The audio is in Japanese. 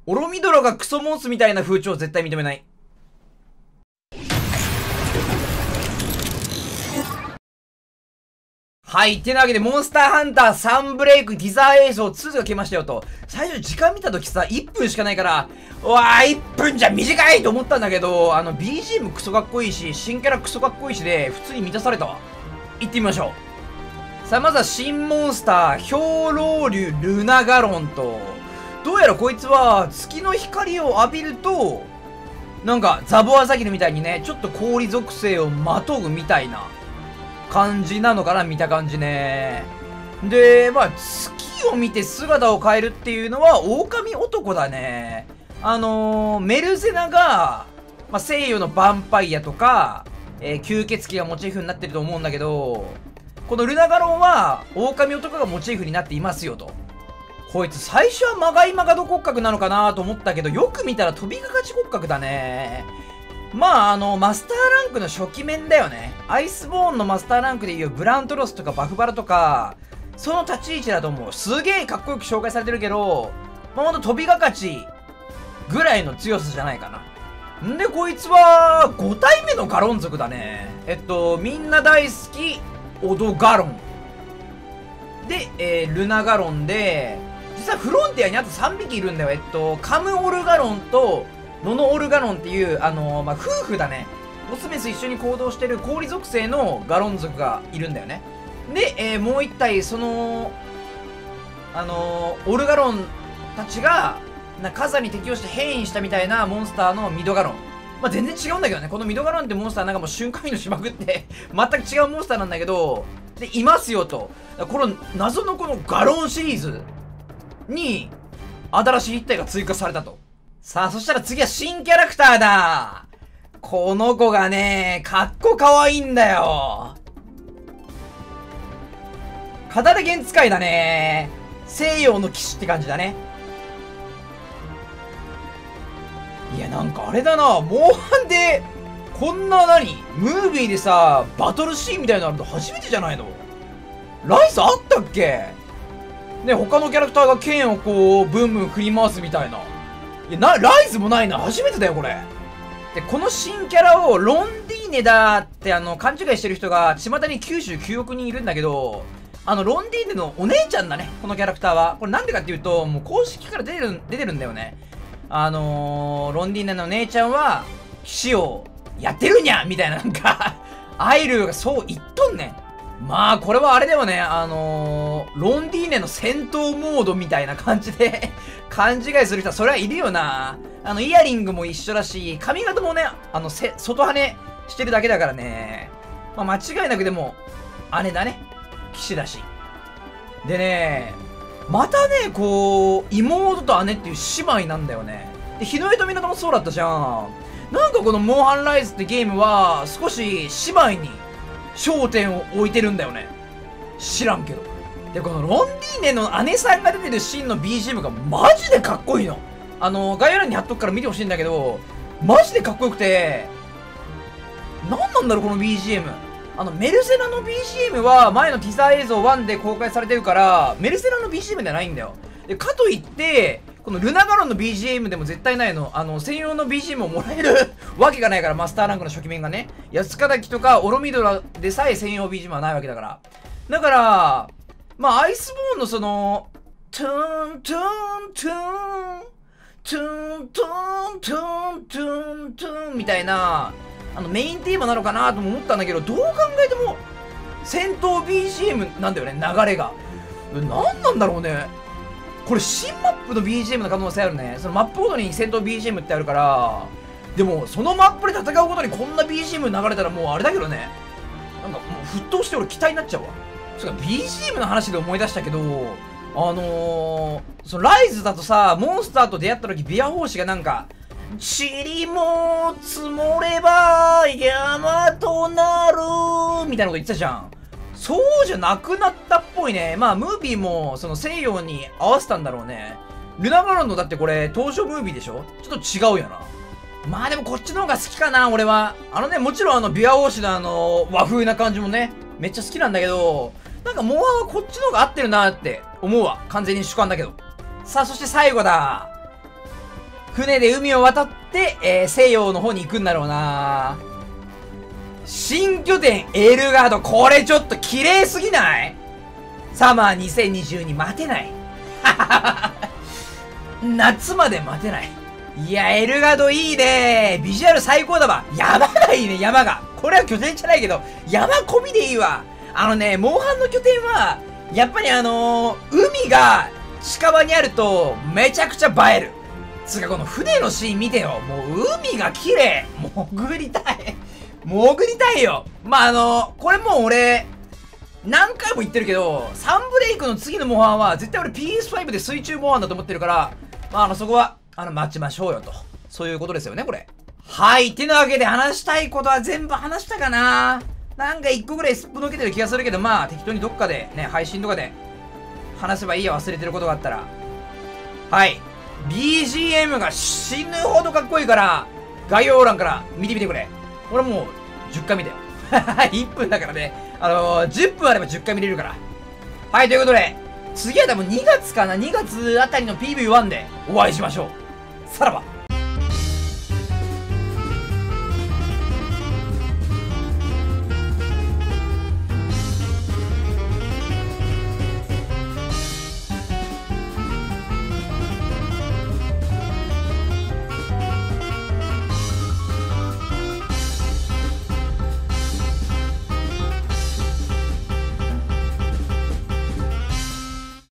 オロミドラがクソモンスみたいな風潮絶対認めない。はい。ってなわけで、モンスターハンターサンブレイクティザー映像2が来ましたよと。最初時間見たときさ、1分しかないから、うわー、1分じゃ短いと思ったんだけど、BGM クソかっこいいし、新キャラクソかっこいいしで、普通に満たされたわ。行ってみましょう。さあ、まずは新モンスター、氷老竜ルナガロンと、どうやらこいつは、月の光を浴びると、なんか、ザボアザギルみたいにね、ちょっと氷属性をまとうみたいな感じなのかな、見た感じね。で、まあ、月を見て姿を変えるっていうのは、狼男だね。メルゼナが、まあ、西洋のヴァンパイアとか、吸血鬼がモチーフになってると思うんだけど、このルナガロンは、狼男がモチーフになっていますよと。こいつ最初はマガイマガド骨格なのかなと思ったけど、よく見たら飛びかかち骨格だね。まあマスターランクの初期面だよね。アイスボーンのマスターランクでいうブラントロスとかバフバラとか、その立ち位置だと思う。すげえかっこよく紹介されてるけど、まあ、ほんと飛びかかちぐらいの強さじゃないかな。んでこいつは5体目のガロン族だね。みんな大好きオドガロンで、ルナガロンで、実はフロンティアにあと3匹いるんだよ。カムオルガロンとノノオルガロンっていう、まあ、夫婦だね。オスメス一緒に行動してる氷属性のガロン族がいるんだよね。で、もう一体、その、オルガロンたちが、火山に適応して変異したみたいなモンスターのミドガロン。まあ、全然違うんだけどね。このミドガロンってモンスターなんかもう瞬間移動しまくって、全く違うモンスターなんだけど、で、いますよと。この謎のこのガロンシリーズに、新しい一体が追加されたと。さあ、そしたら次は新キャラクターだ。この子がね、かっこかわいいんだよ。片手剣使いだね。西洋の騎士って感じだね。いや、なんかあれだな。モンハンで、こんなムービーでさ、バトルシーンみたいなのあるの初めてじゃないの？ライスあったっけ？ね、他のキャラクターが剣をこう、ブンブン振り回すみたいな。いや、ライズもないな。初めてだよ、これ。で、この新キャラをロンディーネだって勘違いしてる人が巷に99億人いるんだけど、ロンディーネのお姉ちゃんだね、このキャラクターは。これなんでかっていうと、もう公式から出てるんだよね。ロンディーネの姉ちゃんは、騎士をやってるにゃみたいななんかアイルーがそう言っとんねん。まあ、これはあれだよね。ロンディーネの戦闘モードみたいな感じで勘違いする人はそれはいるよな。イヤリングも一緒だし、髪型もね、外羽してるだけだからね。まあ、間違いなくでも、姉だね。騎士だし。でね、またね、こう、妹と姉っていう姉妹なんだよね。で、日の出と港もそうだったじゃん。なんかこのモンハンライズってゲームは、少し姉妹に焦点を置いてるんだよね。知らんけど。で、このロンディーネの姉さんが出てるシーンの BGM がマジでかっこいいの。概要欄に貼っとくから見てほしいんだけど、マジでかっこよくて、なんなんだろう、この BGM。メルセナの BGM は前のティザー映像1で公開されてるから、メルセナの BGM ではないんだよ。で、かといって、このルナガロンの BGM でも絶対ないの。専用の BGM をもらえるわけがないから、マスターランクの初期面がね。安か滝とかオロミドラでさえ専用 BGM はないわけだから。だから、まあ、アイスボーンのその、トゥーン、トゥーン、トゥーン、トゥーン、トゥーン、トゥーン、トゥーン、トゥーンみたいな、メインテーマなのかなとも思ったんだけど、どう考えても、戦闘 BGM なんだよね、流れが。なんなんだろうね。これ新マップの BGM の可能性あるね。そのマップごとに戦闘 BGM ってあるから、でも、そのマップで戦うごとにこんな BGM 流れたらもうあれだけどね。なんかもう沸騰して俺期待になっちゃうわ。そうか、BGM の話で思い出したけど、そのライズだとさ、モンスターと出会った時、ビア法師がなんか、塵も積もれば山となるみたいなこと言ってたじゃん。そうじゃなくなったっぽいね。まあ、ムービーも、その西洋に合わせたんだろうね。ルナガロンのだってこれ、登場ムービーでしょ？ちょっと違うよな。まあでもこっちの方が好きかな、俺は。もちろんビア王子の和風な感じもね、めっちゃ好きなんだけど、なんかモンハンはこっちの方が合ってるなって思うわ。完全に主観だけど。さあ、そして最後だ。 船で海を渡って、西洋の方に行くんだろうな。新拠点エルガード、これちょっと綺麗すぎない？サマー2022待てない。夏まで待てない。いや、エルガードいいね。ビジュアル最高だわ。山がいいね、山が。これは拠点じゃないけど、山込みでいいわ。モンハンの拠点は、やっぱり海が近場にあると、めちゃくちゃ映える。つうか、この船のシーン見てよ。もう海が綺麗。潜りたい。潜りたいよ。これもう俺、何回も言ってるけど、サンブレイクの次のモンハンは、絶対俺 PS5 で水中モンハンだと思ってるから、そこは、待ちましょうよと。そういうことですよね、これ。はい。てなわけで話したいことは全部話したかな。なんか一個ぐらいすっぽ抜けてる気がするけど、適当にどっかでね、配信とかで話せばいいや、忘れてることがあったら。はい。BGM が死ぬほどかっこいいから、概要欄から見てみてくれ。俺もう10回見たよ。1分だからね。10分あれば10回見れるから。はい、ということで、次は多分2月かな、2月あたりの PV1 でお会いしましょう。さらば。